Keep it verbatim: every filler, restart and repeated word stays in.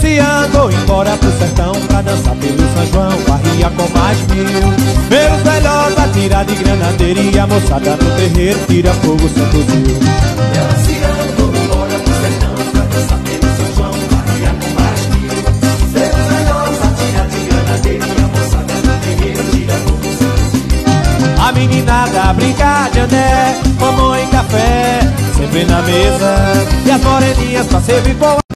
Luciano, vou embora pro sertão pra dançar pelo São João, barria com mais mil. Ver os velhotes atirar de granadeira e a moçada no terreiro tira fogo sem fuzil. Luciano, vou embora pro sertão pra dançar pelo São João, barria com mais mil. Ver os velhotes atirar de granadeira e a moçada no terreiro tira fogo sem fuzil. A meninada brincar de andé, mamão e café sempre na mesa, e as moreninhas pra servir com